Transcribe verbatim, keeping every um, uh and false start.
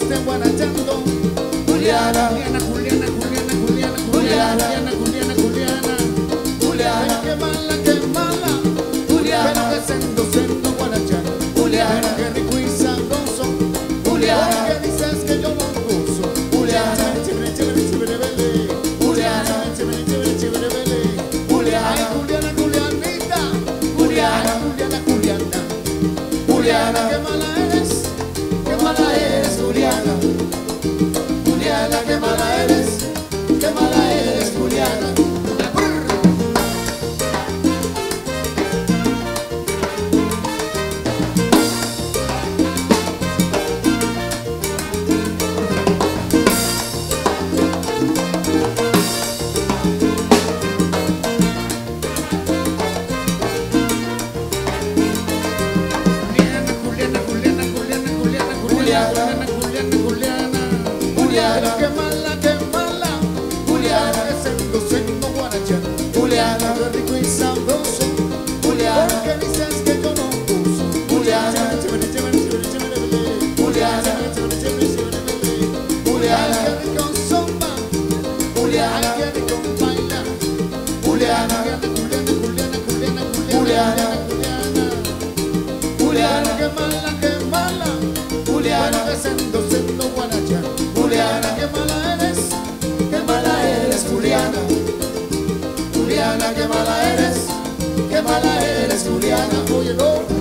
esté guarachando. Juliana, Juliana, Juliana, Juliana, Juliana, Juliana, Juliana, Juliana, Juliana, qué mala, qué mala, Juliana, pero que sendo, sendo guarachando. Juliana, qué rico y sabroso, Juliana, que dices que yo no gozo. Juliana, chévere, chévere, chévere, bele. Juliana, chévere, chévere, chévere, bele. Juliana, ay, Juliana, Julianita, Juliana, Juliana, Juliana, Juliana, qué mala eres, qué mala eres, Juliana. Juliana, qué mala eres, qué mala eres, Juliana. Juliana, qué mala, qué mala, Juliana, que sendo, sendo guarachando. Juliana, qué rico y sabroso, Juliana, porque dices que yo no gozo. Juliana, chévere, chévere, chévere, chévere, bebé. Juliana, chévere, chévere, chévere, bebé. Juliana, qué rico zumba, Juliana, qué rico baila. Juliana, Juliana, Juliana, Juliana, Juliana, Juliana, Juliana, qué mala, qué mala, Juliana, que sendo, sendo guarachando. Juliana, qué mala eres, qué mala eres, Juliana. Juliana, qué mala eres, qué mala eres, Juliana. Óyelo.